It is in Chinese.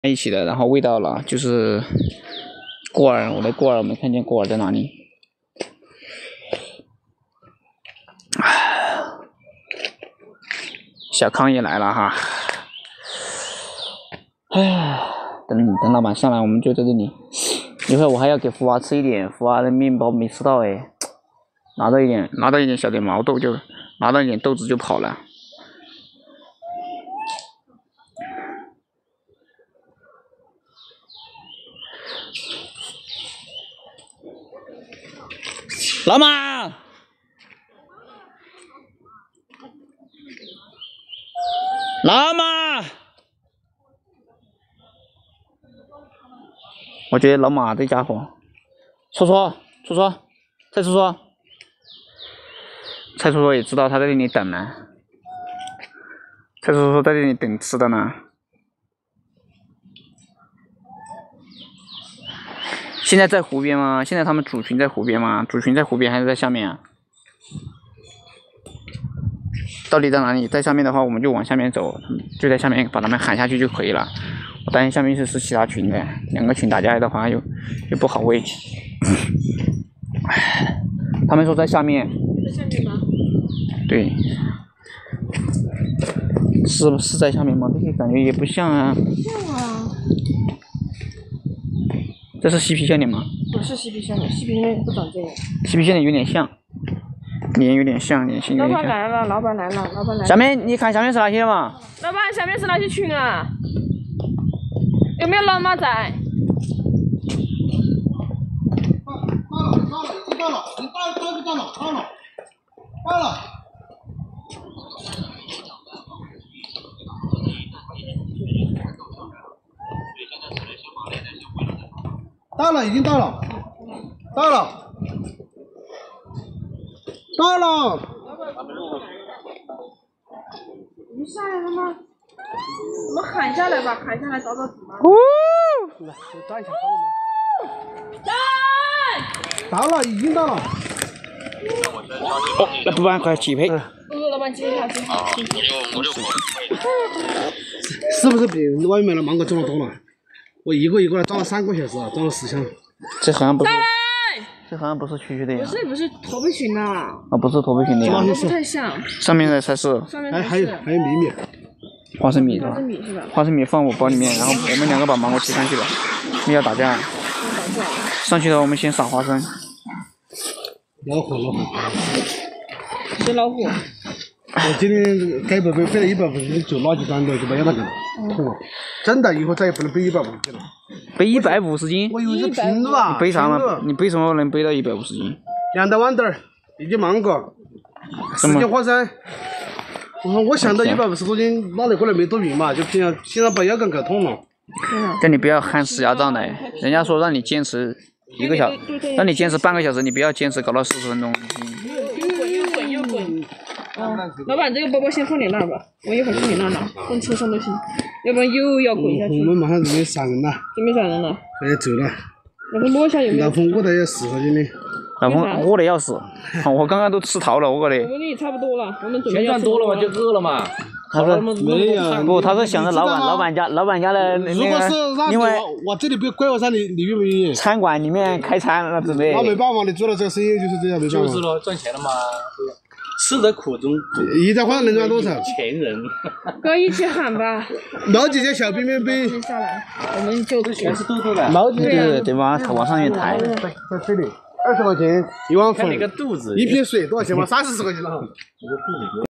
一起的，然后喂到了，就是过儿，我的过儿没看见过儿在哪里。小康也来了哈，哎，等老板上来，我们就在这里。一会儿我还要给福娃吃一点，福娃的面包没吃到哎，拿到一点小点毛豆就拿到一点豆子就跑了。老马，老马，我觉得老马这家伙，戳戳，蔡戳戳，蔡戳戳也知道他在这里等呢，蔡戳戳在这里等吃的呢。现在在湖边吗？现在他们主群在湖边吗？主群在湖边还是在下面啊？到底在哪里？在下面的话，我们就往下面走，就在下面把他们喊下去就可以了。我担心下面是其他群的，两个群打架的话又不好喂。他们说在下面。在下面吗？对。是在下面吗？这些感觉也不像啊。像啊。这是嬉皮笑脸吗？ 不是嬉皮笑脸，嬉皮笑脸不长这样。 嬉皮笑脸有点像，脸有点像，脸型有点像。 老板来了，老板来了，老板来了。 下面你看下面是哪些嘛？ 老板，下面是哪些群啊？有没有老马在？ 到了，你到了。到了，已经到了。 你们下来了吗？我们喊下来吧，喊下来找找纸吗？ 来，你站一下，到了，已经到了。 哦，那不然快起配。 老板接一下。 是不是比外面的芒果重得多了？我一个装了3个小时啊，装了10箱。 这好像不是。这好像不是区区的呀。 不是驼背群的。 啊，不是驼背群的呀。 不太像。 上面的才是。 还有米。 花生米是吧？花生米放我包里面，然后我们2个把芒果提上去了。你要打架。上去了，我们先撒花生。 老虎。 谁老虎？ 我今天该背了150斤垃圾单的，就不要那个痛了。真的，以后再也不能背150斤了。 背150斤？ 我有一个瓶子啊。 你背啥嘛？你背什么能背到150斤 ？2袋豌豆，1斤芒果，10斤花生。我想到150多斤，哪里过来没多匀嘛？就现在把腰杆搞痛了。 这你不要喊死鸭账的，人家说让你坚持1个小时，让你坚持半个小时，你不要坚持搞到40分钟。 又滚。老板，这个包包先放你那儿吧，我一会儿去你那儿拿，放车上都行，要不然又要滚下去。 我们马上准备闪人了。 准备闪人了。 要走了。 老公摸一下有没有？ 老公饿得要死了今天。 老公饿得要死，我刚刚都吃逃了，我的。 我们也差不多了，我们准备。 钱赚多了嘛，就饿了嘛。 他说没有。 不，他是想着老板家的那个。 如果是让你我这里不归我上，你愿不愿意？ 餐馆里面开餐了，准备。 那没办法，你做了这个生意就是这样，没办法。 就是咯，赚钱了嘛。吃得苦中苦。 一袋花生能赚多少？ 钱人。 哥一起喊吧。 毛姐姐小冰冰杯。 下来，我们就全是豆豆的。 毛姐姐对吧？往上面抬。 在这里，20块钱1碗粉。 看你个肚子。 1瓶水多少钱嘛？30块钱了。